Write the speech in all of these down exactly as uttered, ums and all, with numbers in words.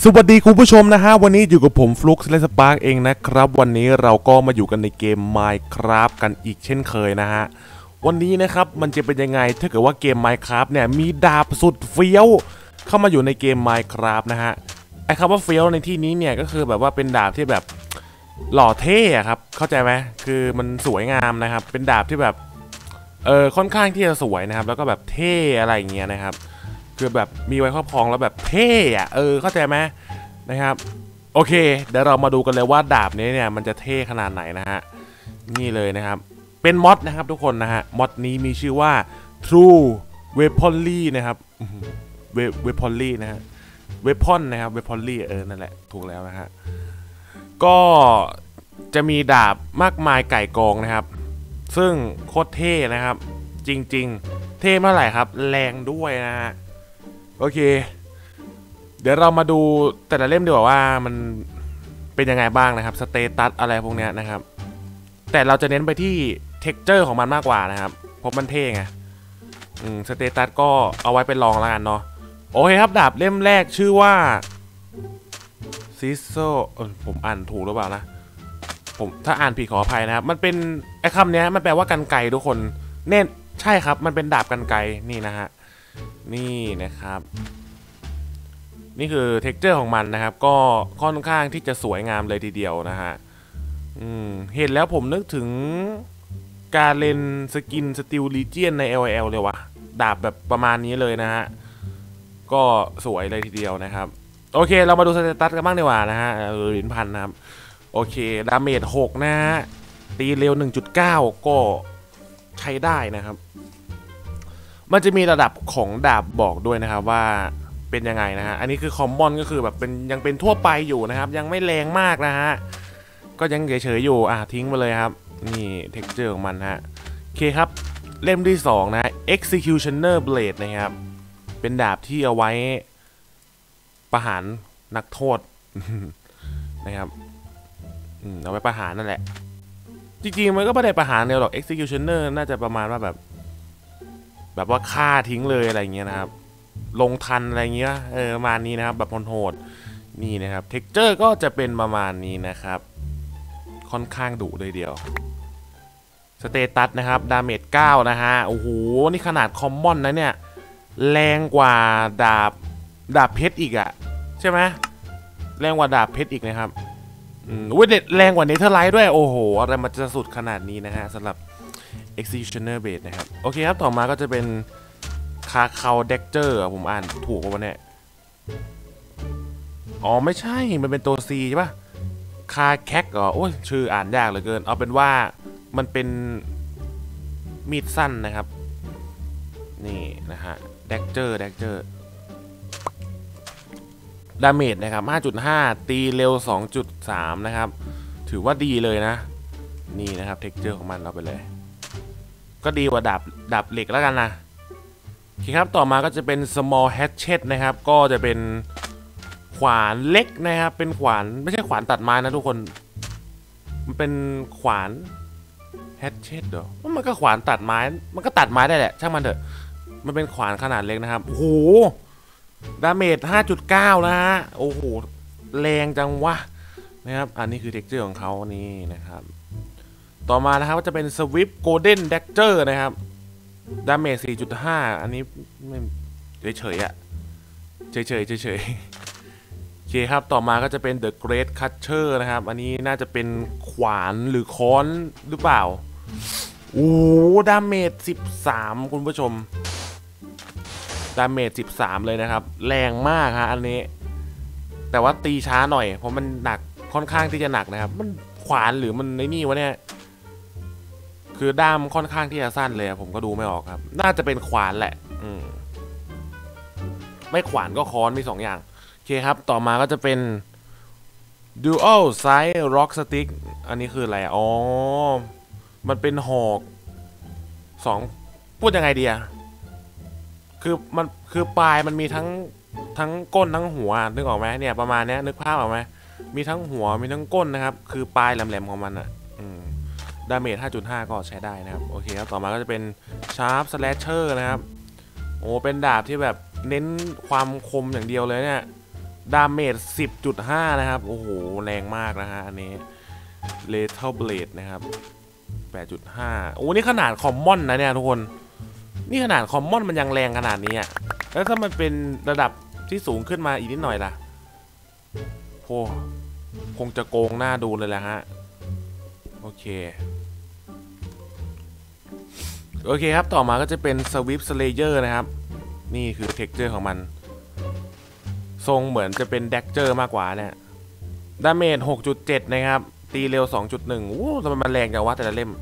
วัสดีคุณผู้ชมนะฮะวันนี้อยู่กับผมฟลุ๊กและสปาร์กเองนะครับวันนี้เราก็มาอยู่กันในเกม Minecraft กันอีกเช่นเคยนะฮะวันนี้นะครับมันจะเป็นยังไงถ้าเกิดว่าเกม Minecraft เนี่ยมีดาบสุดเฟี้ยวเข้ามาอยู่ในเกม Minecraft นะฮะไอ้คำว่าเฟี้ยวในที่นี้เนี่ยก็คือแบบว่าเป็นดาบที่แบบหล่อเท่ครับเข้าใจไหมคือมันสวยงามนะครับเป็นดาบที่แบบเออค่อนข้างที่จะสวยนะครับแล้วก็แบบเท่อะไรอย่างเงี้ยนะครับคือแบบมีไว้ครอบครองแล้วแบบเท่อะเออเข้าใจไหมนะครับโอเคเดี๋ยวเรามาดูกันเลยว่าดาบนี้เนี่ยมันจะเท่ขนาดไหนนะฮะนี่เลยนะครับเป็นมอดนะครับทุกคนนะฮะมอดนี้มีชื่อว่า True Weaponry นะครับ Weaponry นะฮะ Weapon นะครับ Weaponry เออนั่นแหละถูกแล้วนะฮะก็จะมีดาบมากมายไก่กองนะครับซึ่งโคตรเท่นะครับจริงๆเท่เมื่อไหร่ครับแรงด้วยนะฮะโอเคเดี๋ยวเรามาดูแต่ละเล่มดีกว่าว่ามันเป็นยังไงบ้างนะครับสเตตัสอะไรพวกนี้นะครับแต่เราจะเน้นไปที่เท็กเจอร์ของมันมากกว่านะครับเพราะมันเท่ไงอืมสเตตัสก็เอาไว้เป็นรองแล้วกันเนาะโอเคครับดาบเล่มแรกชื่อว่าซิโซเออผมอ่านถูกหรือเปล่านะผมถ้าอ่านผิดขออภัยนะครับมันเป็นไอ้คำนี้มันแปลว่ากันไกทุกคนเน่นใช่ครับมันเป็นดาบกันไกนี่นะฮะนี่นะครับนี่คือเท็กเจอร์ของมันนะครับก็ค่อนข้างที่จะสวยงามเลยทีเดียวนะฮะอืมเห็นแล้วผมนึกถึงการเล่นสกินสติลลีเจียนใน แอล โอ แอล เลยวะดาบแบบประมาณนี้เลยนะฮะก็สวยเลยทีเดียวนะครับโอเคเรามาดูสเตตัสกันบ้างดีกว่านะฮะเหรียญพันนะครับโอเคดาเมจหกนะฮะตีเร็ว หนึ่งจุดเก้า ก็ใช้ได้นะครับมันจะมีระดับของดาบบอกด้วยนะครับว่าเป็นยังไงนะฮะอันนี้คือคอมมอนก็คือแบบเป็นยังเป็นทั่วไปอยู่นะครับยังไม่แรงมากนะฮะก็ยังเฉยๆอยู่อ่ะทิ้งไปเลยครับนี่เท็กเจอร์ของมันฮะโอเคครับเล่มที่สองนะ Executioner Blade นะครับเป็นดาบที่เอาไว้ประหารนักโทษ นะครับเอาไว้ประหารนั่นแหละจริงๆมันก็ไม่ได้ประหารเดียวหรอก Executioner น่าจะประมาณว่าแบบแบบว่าฆ่าทิ้งเลยอะไรเงี้ยนะครับลงทันอะไรเงี้ยเออประมาณนี้นะครับแบบโหดๆนี่นะครับเท็กเจอร์ก็จะเป็นประมาณนี้นะครับค่อนข้างดุเลยเดียวสเตตัสนะครับดาเมจเก้านะฮะโอ้โหนี่ขนาดคอมมอนนะเนี่ยแรงกว่าดาบดาบเพชรอีกอะใช่ไหมแรงกว่าดาบเพชรอีกนะครับอืมเวทแรงกว่าเนเธอร์ไลท์ด้วยโอ้โหอะไรมันจะสุดขนาดนี้นะฮะสำหรับ Executioner Blade นะครับโอเคครับต่อมาก็จะเป็นคาคาเด็กเจอร์ผมอ่านถูกป่ะเนี่ยอ๋อไม่ใช่มันเป็นตัว C ใช่ป่ะคาแคกเหรอโอ้ยชื่ออ่านยากเหลือเกินเอาเป็นว่ามันเป็นมีดสั้นนะครับนี่นะฮะเด็กเจอร์เด็กเจอร์ดาเมจนะครับ ห้าจุดห้า ตีเร็ว สองจุดสาม นะครับถือว่าดีเลยนะนี่นะครับเท็กเจอร์ของมันเอาไปเลยก็ดีกว่าดาบดาบเหล็กแล้วกันนะโอเคครับต่อมาก็จะเป็น small hatchet นะครับก็จะเป็นขวานเล็กนะครับเป็นขวานไม่ใช่ขวานตัดไม้นะทุกคนมันเป็นขวาน hatchet เหรอมันก็ขวานตัดไม้มันก็ตัดไม้ได้แหละช่างมันเถอะมันเป็นขวานขนาดเล็กนะครับโอ้โหดาเมจ ห้าจุดเก้า นะฮะโอ้โหแรงจังวะนะครับอันนี้คือ texture ของเขานี่นะครับต่อมานะครับก็จะเป็น swift golden dagger นะครับดาเมจ สี่จุดห้า อันนี้ไม่เฉยๆอะเฉยๆเฉยๆโอเคครับต่อมาก็จะเป็น the great catcher นะครับอันนี้น่าจะเป็นขวานหรือค้อนหรือเปล่าโอ้ดาเมจสิบสามคุณผู้ชมดาเมจสิบสามเลยนะครับแรงมากฮะอันนี้แต่ว่าตีช้าหน่อยเพราะมันหนักค่อนข้างที่จะหนักนะครับมันขวานหรือมันในนี่วะเนี่ยคือด้ามค่อนข้างที่จะสั้นเลยผมก็ดูไม่ออกครับน่าจะเป็นขวานแหละอืมไม่ขวานก็ค้อนมีสองอย่างโอเคครับต่อมาก็จะเป็น dual size rock stick อันนี้คืออะไรอ๋อมันเป็นหอกสองพูดยังไงดีอะคือมันคือปลายมันมีทั้งทั้งก้นทั้งหัวนึกออกไหมเนี่ยประมาณนี้นึกภาพออกไหมมีทั้งหัวมีทั้งก้นนะครับคือปลายแหลมๆของมันอะดาเมจ ห้าจุดห้า ก็ใช้ได้นะครับโอเคครับต่อมาก็จะเป็นชาร์ปสแลชเชอร์นะครับโอ้เป็นดาบที่แบบเน้นความคมอย่างเดียวเลยเนี่ยดาเมจ สิบจุดห้า นะครับโอ้โหแรงมากนะฮะอันนี้ Lethal Blade นะครับ แปดจุดห้า โอ้นี่ขนาดคอมมอนนะเนี่ยทุกคนนี่ขนาดคอมมอนมันยังแรงขนาดนี้อ่ะแล้วถ้ามันเป็นระดับที่สูงขึ้นมาอีกนิดหน่อยล่ะโอ้คงจะโกงหน้าดูเลยแหละฮะโอเคโอเคครับต่อมาก็จะเป็น Swift Slayer นะครับนี่คือเท็กเจอร์ของมันทรงเหมือนจะเป็นแดกเจอร์มากกว่าเนี่ยดาเมจ หกจุดเจ็ด นะครับตีเร็ว สองจุดหนึ่ง โอ้ทำไมมันแรงจังวะแต่ละเล่ม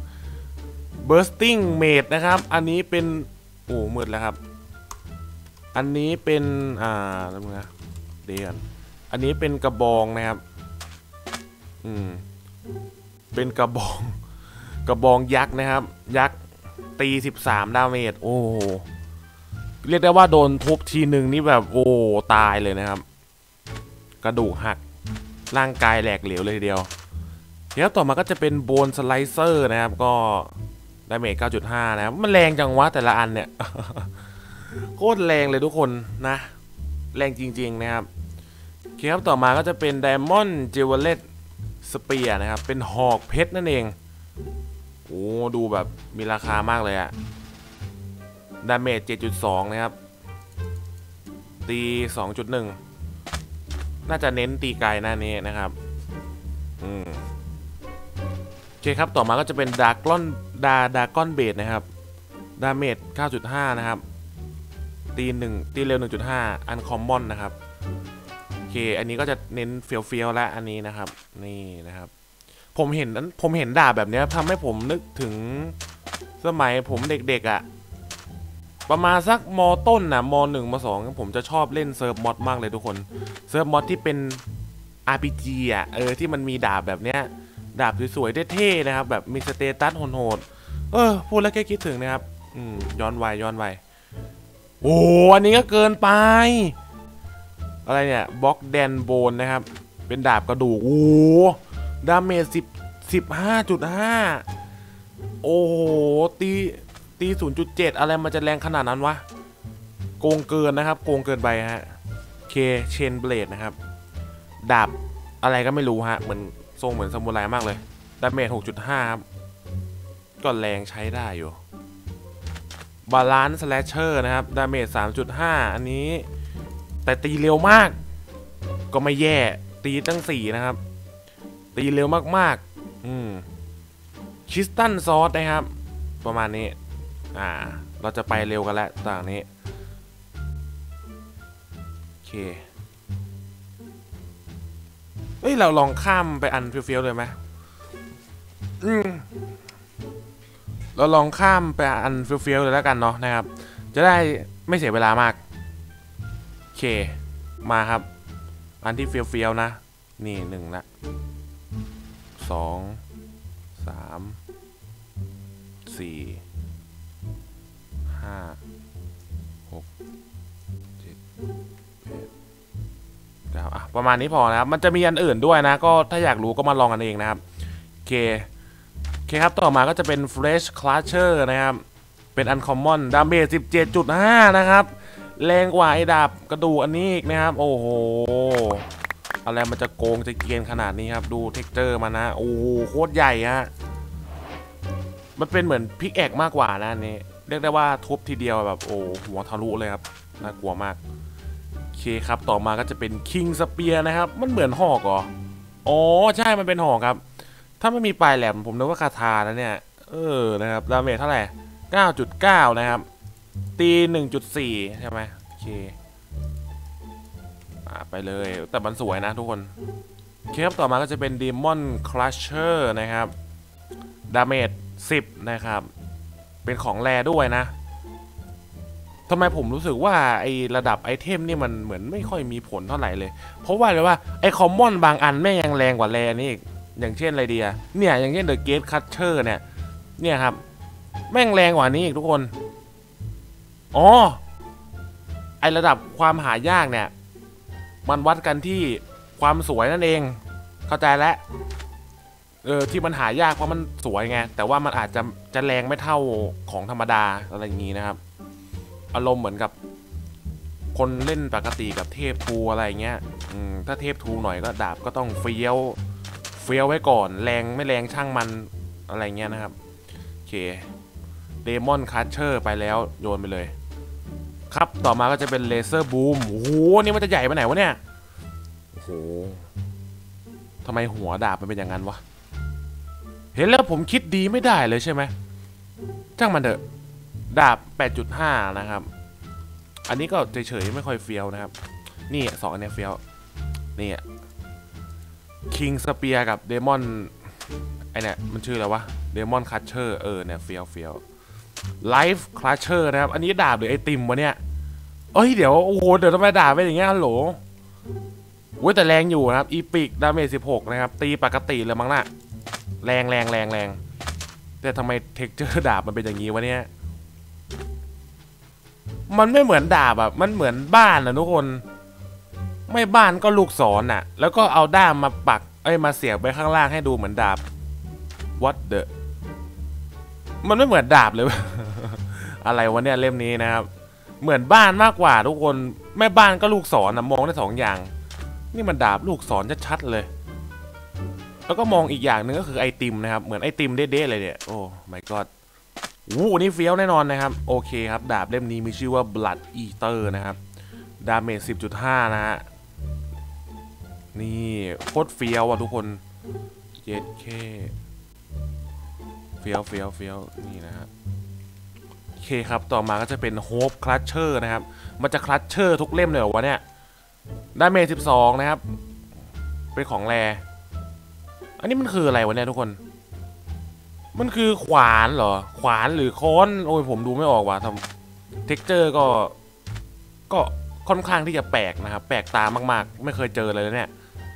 Bursting Mage นะครับอันนี้เป็นโอ้มืดแล้วครับอันนี้เป็นอ่าแล้วมึงนะเดี๋ยวอันนี้เป็นกระบองนะครับอืมเป็นกระบองกระบองยักษ์นะครับยักษ์ตีสิบสามดาเมจโอ้เรียกได้ว่าโดนทุบทีหนึ่งนี่แบบโอ้ตายเลยนะครับกระดูกหักร่างกายแหลกเหลวเลยทีเดียวแล้วต่อมาก็จะเป็นโบนสไลเซอร์นะครับก็ดาเมจ เก้าจุดห้า นะครับมันแรงจังวะแต่ละอันเนี่ย โคตรแรงเลยทุกคนนะแรงจริงๆนะครับโอเคครับต่อมาก็จะเป็น Diamond Jeweled Spear นะครับเป็นหอกเพชรนั่นเองโอ้ดูแบบมีราคามากเลยอะดาเมจ เจ็ดจุดสอง นะครับตี สองจุดหนึ่ง น่าจะเน้นตีไกลหน้านี้นะครับอืมโอเคครับต่อมาก็จะเป็นดาร์กอนดาดาร์กอนเบดนะครับดาเมจ เก้าจุดห้า นะครับตีหนึ่งตีเร็ว หนึ่งจุดห้า อันคอมมอนนะครับโอเคอันนี้ก็จะเน้นเฟี้ยวเฟี้ยวและอันนี้นะครับนี่นะครับผมเห็นผมเห็นดาบแบบนี้ทำให้ผมนึกถึงสมัยผมเด็กๆอ่ะประมาณสักม.ต้นนะม.หนึ่งม.สองผมจะชอบเล่นเซิร์ฟมอดมากเลยทุกคนเซิร์ฟมอดที่เป็น อาร์ พี จี อ่ะเออที่มันมีดาบแบบเนี้ยดาบสวยๆเท่ๆนะครับแบบมีสเตตัสโหดๆเออพูดแล้วแค่คิดถึงนะครับอืมย้อนวัยย้อนวัยโอ้อันนี้ก็เกินไปอะไรเนี่ยบล็อกแดนโบนนะครับเป็นดาบกระดูกโอ้ดาเมจสิบสิบห้าจุดห้าโอ้โหตีตีศูนย์จุดเจ็ดอะไรมันจะแรงขนาดนั้นวะโกงเกินนะครับโกงเกินไปฮะเคเชนเบลดนะครับดาบอะไรก็ไม่รู้ฮะเหมือนทรงเหมือนซามูไรมากเลยดาเมจ หกจุดห้า ครับก็แรงใช้ได้อยู่บาลานซ์สแลชเชอร์นะครับดาเมจ สามจุดห้า อันนี้แต่ตีเร็วมากก็ไม่แย่ตีตั้งสี่นะครับตีเร็วมากๆอืมคิสตันซอสนะครับประมาณนี้อ่าเราจะไปเร็วกันแล้วต่างนี้โอเคเฮ้ยเราลองข้ามไปอันเฟี้ยวๆเลยไหมอืมเราลองข้ามไปอันเฟี้ยวๆเลยแล้วกันเนาะนะครับจะได้ไม่เสียเวลามากโอเคมาครับอันที่เฟี้ยวๆนะนี่หนึ่งละสองสามสี่ห้าหกเจ็ดแปดเก้าอ่ะประมาณนี้พอนะครับมันจะมีอันอื่นด้วยนะก็ถ้าอยากรู้ก็มาลองกันเองนะครับโอเคโอเคครับต่อมาก็จะเป็น Fresh Clutcher นะครับเป็น Uncommon ดาเมจ สิบเจ็ดจุดห้า นะครับแรงกว่าไอ้ดาบกระดูกอันนี้อีกนะครับโอ้โหอะไรมันจะโกงจะเกียนขนาดนี้ครับดูเท็กเจอร์มันนะโอ้โหโคตรใหญ่ฮะมันเป็นเหมือนพิกแอกมากกว่านะอันนี้เรียกได้ว่าทุบทีเดียวแบบโอ้หัวทะลุเลยครับน่ากลัวมากโอเคครับต่อมาก็จะเป็น King Spear นะครับมันเหมือนหอกเหรออ๋อใช่มันเป็นหอกครับถ้าไม่มีปลายแหลมผมนึกว่าคาถานะเนี่ยเออนะครับดาเมจเท่าไหร่ เก้าจุดเก้า นะครับตี หนึ่งจุดสี่ ใช่ไหมโอเคไปเลยแต่มันสวยนะทุกคนเคปต่อมาก็จะเป็น Demon Crusher นะครับดาเมจสิบนะครับเป็นของแรด้วยนะทำไมผมรู้สึกว่าไอระดับไอเทมนี่มันเหมือนไม่ค่อยมีผลเท่าไหร่เลยเพราะว่าเลยว่าไอคอมมอนบางอันแม่งยังแรงกว่าแรนี่อีกอย่างเช่นอะไรดีอะเนี่ยอย่างเช่น The Gate Crusher เนี่ยเนี่ยครับแม่งแรงกว่านี้อีกทุกคนอ๋อไอระดับความหายากเนี่ยมันวัดกันที่ความสวยนั่นเองเข้าใจแล้วเออที่มันหายากเพราะมันสวยไงแต่ว่ามันอาจจะจะแรงไม่เท่าของธรรมดาอะไรอย่างนี้นะครับอารมณ์เหมือนกับคนเล่นปกติกับเทพทูอะไรเงี้ยอืมถ้าเทพทูหน่อยก็ดาบก็ต้องเฟี้ยวเฟี้ยวไว้ก่อนแรงไม่แรงช่างมันอะไรเงี้ยนะครับโอเคเดมอนคัชเชอร์ไปแล้วโยนไปเลยครับต่อมาก็จะเป็นเลเซอร์บูมโอ้โหนี่มันจะใหญ่ไปไหนวะเนี่ยโอ้โหทำไมหัวดาบมันเป็นอย่างนั้นวะเห็นแล้วผมคิดดีไม่ได้เลยใช่ไหมช่างมันเถอะดาบ แปดจุดห้า นะครับอันนี้ก็เฉยๆไม่ค่อยเฟี้ยวนะครับนี่สองอันนี้เฟี้ยวนี่คิงสเปียร์กับเดมอนไอเนี่ยมันชื่ออะไรวะเดมอนคัชเชอร์เออเนี่ยเฟี้ยวเฟี้ยวไลฟ์คลัชเชอร์นะครับอันนี้ดาบหรือไอติมวะเนี่ยเอ้ยเดี๋ยวโอ้โหเดี๋ยวทำไมดาบเป็นอย่างเงี้ยฮัลโหลโว้ยแต่แรงอยู่นะครับอีพิกดาเมจสิบหกนะครับตีปกติเลยมั้งน่ะแรงแรงแรงแรงแต่ทำไมเท็กเจอร์ดาบมันเป็นอย่างงี้วะเนี่ยมันไม่เหมือนดาบอะมันเหมือนบ้านนะทุกคนไม่บ้านก็ลูกศรน่ะแล้วก็เอาด้ามมาปักเอ้ยมาเสียบไปข้างล่างให้ดูเหมือนดาบ what the มันไม่เหมือนดาบเลย อะไรวะเนี่ยเล่มนี้นะครับเหมือนบ้านมากกว่าทุกคนแม่บ้านก็ลูกศรนะมองได้สองอย่างนี่มันดาบลูกศรชัดๆเลยแล้วก็มองอีกอย่างหนึ่งก็คือไอติมนะครับเหมือนไอติมเด๊ะๆเลยเนี่ยโอ้ my god วู้นี่เฟี้ยวแน่นอนนะครับโอเคครับดาบเล่มนี้มีชื่อว่า Blood Eater นะครับดาเมจ สิบจุดห้า นะฮะนี่โคตรเฟี้ยวอ่ะทุกคนเจ็ดเคเฟี้ยวเฟี้ยวเฟี้ยวนี่นะฮะโอเคครับต่อมาก็จะเป็น Hope Crusher นะครับมันจะ Crusher ทุกเล่มเลยเหรอวะเนี่ยดาเมจ สิบสอง นะครับเป็นของแรอันนี้มันคืออะไรวะเนี่ยทุกคนมันคือขวานเหรอขวานหรือค้อนโอ้ยผมดูไม่ออกว่ะทำเท็กเจอร์ก็ก็ค่อนข้างที่จะแปลกนะครับแปลกตามากๆไม่เคยเจอเลยเนี่ย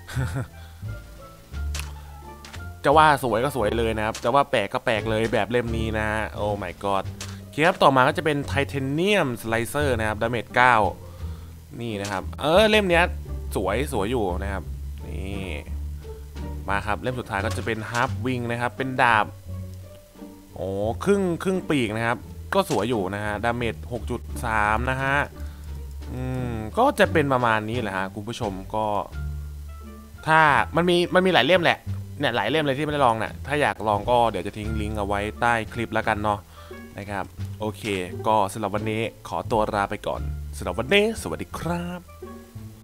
จะว่าสวยก็สวยเลยนะครับจะว่าแปลกก็แปลกเลยแบบเล่มนี้นะฮะโอ้ my god ครับต่อมาก็จะเป็นไทเทเนียมสไลเซอร์นะครับดาเมจเก้านี่นะครับเออเล่มนี้สวยสวยอยู่นะครับนี่มาครับเล่มสุดท้ายก็จะเป็นฮาร์ปวิงนะครับเป็นดาบโอ้ครึ่งครึ่งปีกนะครับก็สวยอยู่นะฮะดาเมจ หกจุดสาม นะฮะอืมก็จะเป็นประมาณนี้แหละฮะคุณผู้ชมก็ถ้ามันมีมันมีหลายเล่มแหละเนี่ยหลายเล่มเลยที่ไม่ได้ลองเนี่ยถ้าอยากลองก็เดี๋ยวจะทิ้งลิงก์เอาไว้ใต้คลิปแล้วกันเนาะนะครับโอเคก็สำหรับวันนี้ขอตัวลาไปก่อนสำหรับวันนี้สวัสดีครับ